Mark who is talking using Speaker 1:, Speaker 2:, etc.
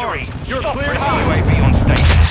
Speaker 1: armed. You're
Speaker 2: Stop
Speaker 1: cleared
Speaker 2: friendly
Speaker 1: hot.
Speaker 2: UAV on station.